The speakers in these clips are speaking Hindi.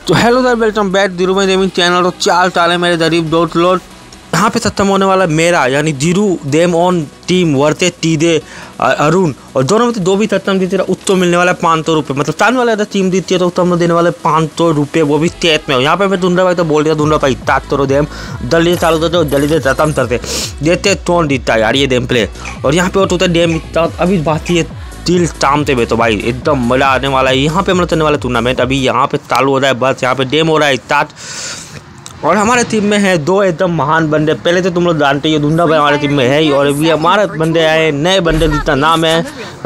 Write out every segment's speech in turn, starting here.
तो hello sir, welcome back Dhiru gaming channel. तो चाल टाल है मेरे गरीब डॉट लोड। यहाँ पे खत्म होने वाला मेरा यानी धीरू देम ऑन टीम वर्ते टीडे अरुण, और दोनों में तो दो भी खत्म जीते उसको मिलने वाला है 500 रुपये। मतलब सामने वाले अगर टीम जीतती है तो उसको हम देने वाले 500 रुपये, वो भी स्टेट में। यहाँ पे मैं धुंडा भाई तो बोल दिया, धुंडा भाई ताक करो देम जल्दी से चालू करते जल्दी से खत्म करते देते कौन जीतता है यार ये गेम प्ले। और यहाँ पे होता है गेम अभी बात ये दिल टामते हुए, तो भाई एकदम मजा आने वाला है। यहाँ पे मतलब चलने वाला टूर्नामेंट अभी यहाँ पे चालू हो रहा है, बस यहाँ पे गेम हो रहा है स्टार्ट। और हमारे टीम में है दो एकदम महान बंदे। पहले तो तुम लोग जानते ही धुंडा भाई हमारे टीम में है ही, और अभी हमारे बंदे आए नए बंदे जिसका नाम है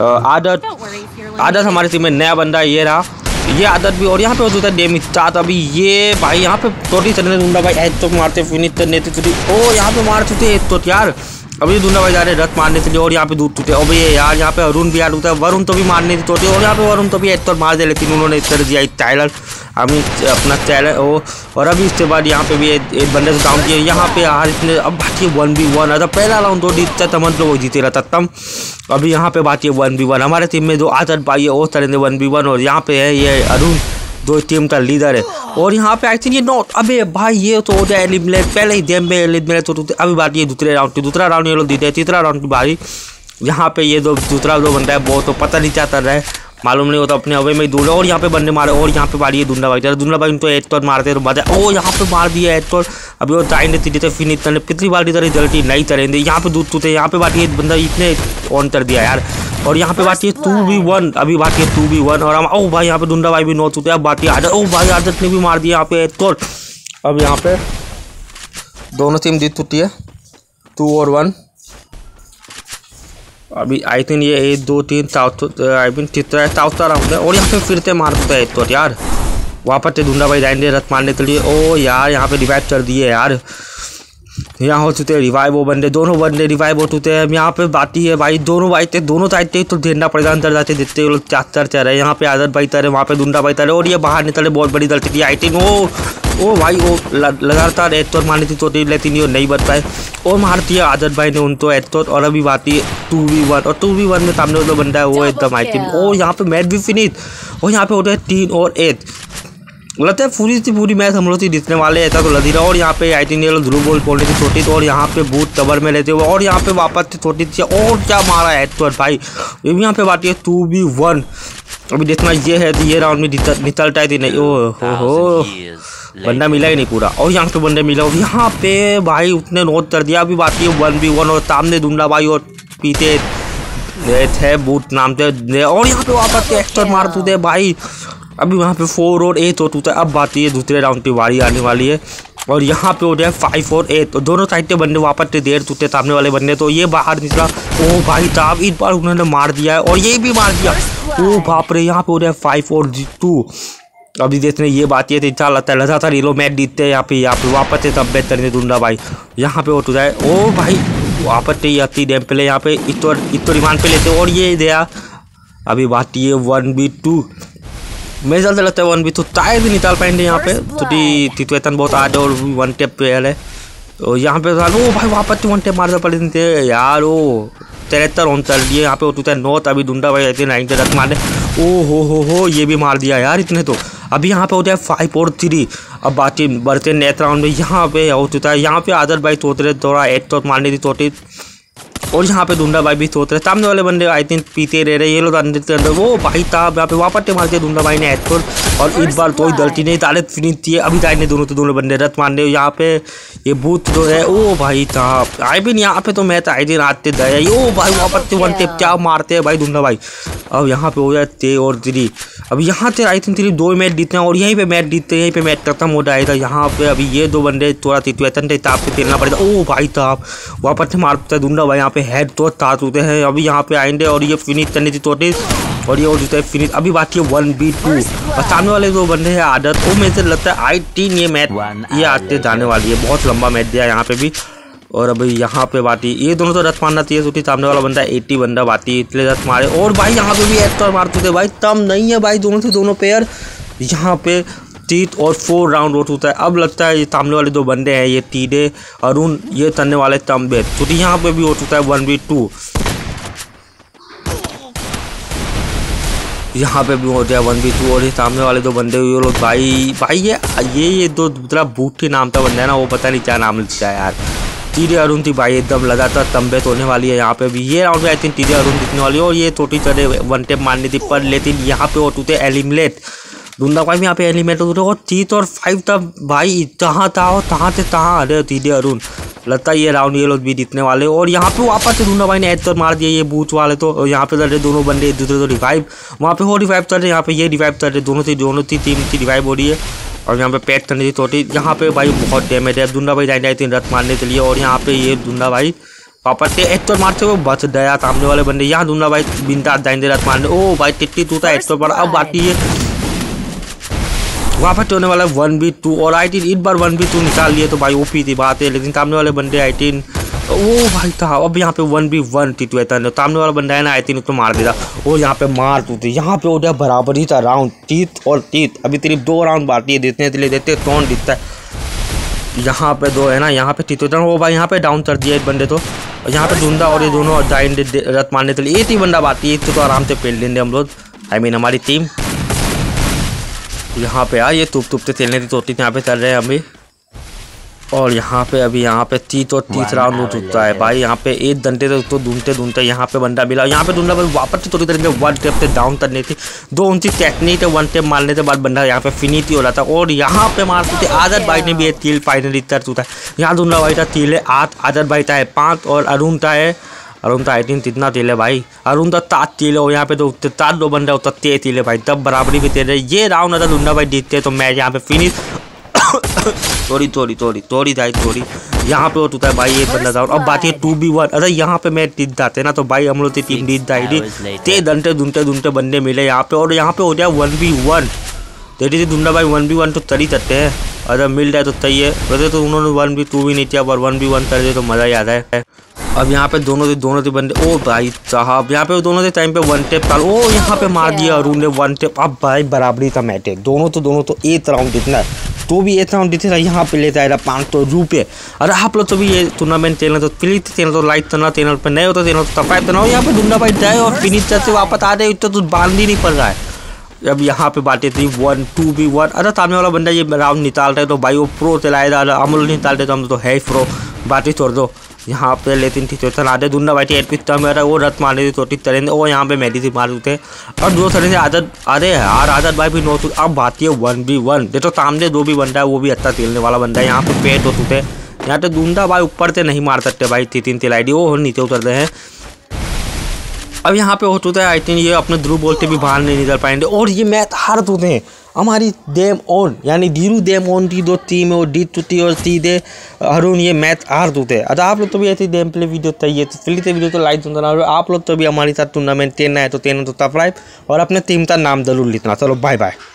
आदत हमारी टीम में नया बंदा ये रहा, ये आदत भी। और यहाँ पे होता है गेम स्टार्ट अभी। ये भाई यहाँ पे टोटी चलने धुंडा भाई हेड तो मारते फिनिश करने थे। ओ यहाँ पे मारते थे तो यार अभी धुंडा भाई जा रहे रथ मारने के लिए, और यहाँ पे दूध टूटे। और ये यार यहाँ पे अरुण भी यार होता है, वरुण तो भी मारने की टोटी, और यहाँ पे वरुण तो भी एक तो मार दे, लेकिन उन्होंने इस तरह दिया टाइलर अभी अपना चैनल। और अभी इसके बाद यहाँ पे भी एक बंदे से डाउन किया। यहाँ पे यार इसने अब बाकी 1v1 अगर पहला राउंड दो जीतता समझ लो वो जीते रहता तम। अभी यहाँ पे बात ये 1v1 हमारे टीम में जो आदत भाई है वो तरह 1v1, और यहाँ पे है ये अरुण दो टीम का लीडर है। और यहाँ पे आई थिंक ये नॉट, अबे भाई ये तो हो जाए एलिमिनेट पहले ही गेम में एलिमिनेट तो अभी बात ये दूसरे राउंड की, दूसरा राउंड ये लोग जीते, तीसरा राउंड की बारी। यहाँ पे ये दूसरा जो बंदा है वो तो पता नहीं क्या कर रहा है, मालूम नहीं होता, अपने हवे में ही दूर। और यहाँ पे बंदे मारे, और यहाँ पे बारी है धुंडा भाई उनको एक तौर मारते तो बात। ओ यहाँ पे मार दिया एक तौर। अभी वो टाइम देती देते फिनिश करने पिछली बार की तरह जल्दी नहीं करेंगे। यहाँ पे दूध टूटे, यहाँ पे बात ये बंदा इतने ऑन कर दिया यार। और यहाँ पे बात ये 2v1 अभी बात ये 2v1, और हम ओ भाई यहाँ पे धुंडा भाई भी नोट होते हैं। बात ये आदत, ओ भाई आदत ने भी मार दिया यहाँ पे एक तौर। अब यहाँ पे दोनों टीम जीत चुकी है 2 और 1। अभी आई थिंक ये 1 2 3 आई मीन चौथा राउंड है। और यहाँ पे फिर से मार देता है तो यार वापस से धुंडा भाई जाएंगे रथ मारने के लिए। ओ यार यहाँ पे रिवाइव कर दिए यार, यहाँ हो चुके रिवाइव वो बंदे, दोनों बंदे रिवाइव हो चुके हैं। यहाँ पे बाती है भाई दोनों भाई थे, दोनों साइड थे तो देना पड़ेगा अंदर जाते देखते लोग चार चल रहे हैं। यहाँ पे आदत भाई तरह वहाँ पे धुंडा भाई तरह, और ये बाहर निकले बहुत बड़ी गलती थी आई थिंक। ओ भाई वो लगातार एक तौर मारनी थी तो लेकिन ये नहीं बच पाए, और मारती है आदत भाई ने उनको एक तौर। और अभी बात है 2v1, और 2v1 में सामने जो बंदा है वो एकदम आई थिंक। ओ यहाँ पे मैच भी फिनिश, और यहाँ पे होता है 3 और 1 लगता है पूरी मैच हम लोग जीतने वाले ऐसा तो लगी रहा। और यहाँ पे आई थिंक ये लोग ध्रुव बॉल बोलने की छोटी, तो और यहाँ पे बूथ कवर में रहते हुए, और यहाँ पे वापस से छोटी थी, और क्या मारा है तो भाई। यहाँ पे बात है 2v1 अभी देखना ये है तो ये राउंड में निकलता है नहीं। हो बंदा मिला ही नहीं पूरा, और यहाँ पे बंदे मिला, और यहाँ पे भाई उसने नोट कर दिया। अभी बात है 1v1, और सामने धुंडा भाई और पीते थे बूथ नाम थे, और यहाँ पे वापस एक्टर मार देते भाई। अभी वहाँ पे 4 और 8 हो चुका है। अब बात ये दूसरे राउंड की बारी आने वाली है, और यहाँ पे हो जाए 5 और 8, तो दोनों साइड के बंदे वापस से देर चुके सामने वाले बंदे, तो ये बाहर निकला। ओ भाई साहब इस बार उन्होंने मार दिया है, और ये भी मार दिया। ओ बाप रे, यहाँ पे हो जाए 5 और 2। अभी देखने ये बात ये थी अच्छा लगता है लगातार ये लोग मैच जीतते हैं। यहाँ पे वापस से सब बेहतर धुंडा भाई यहाँ पे हो चुका है। ओ भाई वापस से अति डैम पे यहाँ पे इतो रिमांड पे लेते, और ये दिया। अभी बात ये 1v2 मेरे ख्याल से लगता है 1v2 शायद भी निकाल पाएंगे यहाँ पे, क्योंकि तितवेतन बहुत आगे और 1 टेप पे है। तो यहाँ पे ओ भाई वापस 1 टेप मारना पड़े थे यार। ओ 73 ऑन चल दिए, यहाँ पे हो चुका है 9। अभी धुंडा भाई ऐसे 9 रथ मारने, ओ हो ये भी मार दिया यार इतने तो। अभी यहाँ पे हो जाए 5 और 3। अब बाकी बढ़ते नेक्स्ट राउंड में यहाँ पे हो चुका है। यहाँ पे आदत भाई सोच रहे थोड़ा एक तो मारने की चोटी, और यहाँ पे धुंडा भाई भी सोच रहे। सामने वाले बंदे आई थिंक पीते रह रहे, ये लोग अंदर के अंदर। वो भाई साहब यहाँ पे वापस मार दिया धुंडा भाई ने हेडफोन, और इस बार कोई गलती नहीं ताले फिनिश थी। अभी टाइम ने दोनों बंदे रथ मारने। यहाँ पे ये बूथ जो है ओ भाई साहब आई भी यहाँ पे तो मैच आई दिन आते गए। ओ भाई वापस से 1 टेप क्या मारते हैं भाई धुंडा भाई। अब यहाँ पे हो जाए 3 और 3। अब यहाँ से आई थिंक 2 मैच जीतते हैं, और यहीं पे मैच जीतते हैं, यहीं पे मैच खत्म हो जाएगा। यहाँ पे अभी ये 2 बंदे थोड़ा सिचुएशन के हिसाब से खेलना पड़ेगा। ओ भाई साहब वापस से मारता है धुंडा भाई, यहाँ पे हेड तो ताज होते हैं। अभी यहाँ पे आएंगे, और ये फिनिश करने की चोटी, और ये हो जाता है फिनिश। अभी बात है 1v2, और सामने वाले 2 बंदे हैं आदत, वो मेरे से लगता है आई थिंक ये मैच ये आते जाने वाली है। बहुत लंबा मैच दिया यहाँ पे भी। और अभी यहाँ पे बाती ये दोनों तो रथ मारना चाहिए, क्योंकि सामने वाला बंदा 80 बंदा बाती इसलिए रथ मारे। और भाई यहाँ पे भी एक्टर मारते थे भाई, तम नहीं है भाई दोनों से दोनों पेयर। यहाँ पे 3 और 4 राउंड हो चुका है। अब लगता है ये सामने वाले 2 बंदे हैं ये टीडे अरुण, ये करने वाले तम बेट, क्योंकि यहाँ पे भी हो चुका है 1v2। यहाँ पे भी हो गया 1v2 और ये सामने वाले दो बंदे हुए लोग भाई ये दो मतलब बूटी नाम का बंदा है ना, वो पता नहीं क्या नाम लिखता है यार। टीडे अरुण थी भाई, एकदम लगातार तंबे तोड़ने वाली है। यहाँ पे भी ये राउंड में आई थिंक टीडे अरुण दिखने वाली है और ये छोटी चढ़े वन टेप मारनी थी पर, लेकिन यहाँ पे होते थे एलिमिनेट धुंधा भाई में। यहाँ पे एलिमिनेट होते और 3 और 5 तब भाई तहाँ से तहाँ अरे टीडे अरुण लगता है ये राउंड ये लोग भी जीतने वाले। और यहाँ पे वापस से धुंधा भाई ने एड तो मार दिया ये बूथ वाले तो। यहाँ पे लड़ रहे दोनों बंदे एक दूसरे को रिवाइव, वहाँ पे वो रिवाइव कर रहे, यहाँ पे ये रिवाइव कर रहे, दोनों थी टीम की रिवाइव हो रही है। और यहाँ पे पैक करने की छोटी, यहाँ पे भाई बहुत डैमेज है। धुंधा भाई जाए थे रथ मारने के लिए और यहाँ पे ये धुंधा भाई वापस से एक तो मारते हुए बच गया सामने वाले बंदे। यहाँ धुंधा भाई बिंदा जाएंगे रथ मारने, ओ भाई टिट्टी टूटा एक तो बड़ा। अब बाकी ये वापस होने वाला 1v2 और आई थिंक इस बार 1v2 निकाल लिए तो भाई ओपी थी बात है, लेकिन सामने वाले बंदे आई थिंक ओ भाई था। अब यहाँ पे 1v1 थी सामने वाला बंदा है ना आई थिंक उसको मार देता और यहाँ पे मार तू थी। यहाँ पे हो गया बराबरी था राउंड 30 और 30, अभी सिर्फ 2 राउंड बाकी है देते कौन जीतता है। यहाँ पे 2 है ना, यहाँ पे तीत वो भाई यहाँ पे डाउन कर दिया एक बंदे तो। यहाँ पे धुंधा और ये दोनों रथ मारने के लिए एक ही बंदा बाकी है, तो आराम से पेल लेंगे हम लोग, आई मीन हमारी टीम। यहाँ पे यार ये तुप से खेलने की चोटी यहाँ पे चल रहे हैं अभी। और यहाँ पे अभी यहाँ पे 30 और 30 राउंड हो चुका है भाई। यहाँ पे एक घंटे तो ढूंढते यहाँ पे बंदा मिला। यहाँ पे ढूंढा भाई वापस थोड़ी देर में 1 टेप से डाउन करनी थी, 2 उनकी टेक्निक है 1 टेप मारने के बाद बंदा यहाँ पे फिनिश ही हो रहा था। और यहाँ पे मारते थे आजाद भाई ने भी एक कील फाइनली कर चुका है। यहाँ ढूंढा भाई था कील है 8, आजाद भाई था 5 और अरुण था आई थिंक कितना तेल है भाई, अरुण तो 7 तेल है। यहाँ पे तो 7 2 बंदा होता 13 तेल है भाई, तब बराबरी भी तेल है। ये राउंड अगर धुंधा भाई जीतते तो मैच यहाँ पे फिनिश थोड़ी यहाँ पे हो चुका है भाई एक बंदा डाउन। अब बात है 2v1, अरे यहाँ पे मैच जीत जाते ना तो भाई हम लोग की टीम जीत जाएगी। 3 घंटे ढूंढते बंदे मिले यहाँ पे और यहाँ पे हो गया 1v1। देखिए धुंधा भाई 1v1 तो तरी करते हैं, अगर मिल जाए तो सही है। वैसे तो उन्होंने 1v2 भी नहीं किया पर 1v1 कर दे तो मज़ा ही आता है। अब यहाँ पे दोनों से बंदे, ओ भाई साहब यहाँ पे दोनों से टाइम पे 1 टेप डाल, ओ यहाँ पे मार दिया अरुण ने 1 टेप। अब भाई बराबरी का मैच है, दोनों तो 8 राउंड जितना तो भी 8 राउंड जितना यहाँ पे लेता है 500 रुपये। अरे आप लोग तो भी ये टूर्नामेंट खेलना तो प्लीज चैनल तो लाइक करना, चैनल पर नए हो तो चैनल तो सब्सक्राइब करना। और यहाँ पे धुंधा भाई जाए और फिनिश करते वापस आ जाए तो बांध ही नहीं पड़ रहा है। अब यहाँ पे बातें थी 1 2v1, अरे सामने वाला बंदा ये राउंड निकाल रहा है तो भाई वो प्रो चलाएगा, हम लोग निकाल रहे तो हम तो है प्रो, बातें छोड़ दो। यहाँ पे लेकिन सिचुएशन आते धुंधा भाई एड पिस्ता में वो रथ मारने की छोटी तरह और यहाँ पे मेडी से मार देते और 2 तरह से आदत। अरे यार आदत भाई भी 9। अब बात है 1v1, देखो सामने 2 भी बंदा है, वो भी अच्छा खेलने वाला बंदा है। यहाँ पे पेट हो चुके, यहाँ पे धुंधा भाई ऊपर से नहीं मार सकते भाई, 3 तिलाइडी वो नीचे उतर रहे हैं। अब यहाँ पे हो चुका है आई थिंक ये अपने ध्रुव बोलते भी बाहर नहीं निकल पाएंगे और ये मैच हार चुके हैं। हमारी डेम ऑन यानी धीरू डेम ऑन की 2 टीम है और डी टूटी और सीधे अरुण ये मैच हार चुके हैं। अगर आप लोग तो भी ऐसी गेम प्ले वीडियो चाहिए तो प्लीज वीडियो तो लाइक सुनना, और आप लोग तो भी हमारे साथ टूर्नामेंट खेलना है तो सब्सक्राइब और अपने टीम का नाम जरूर लिखना। चलो बाय बाय।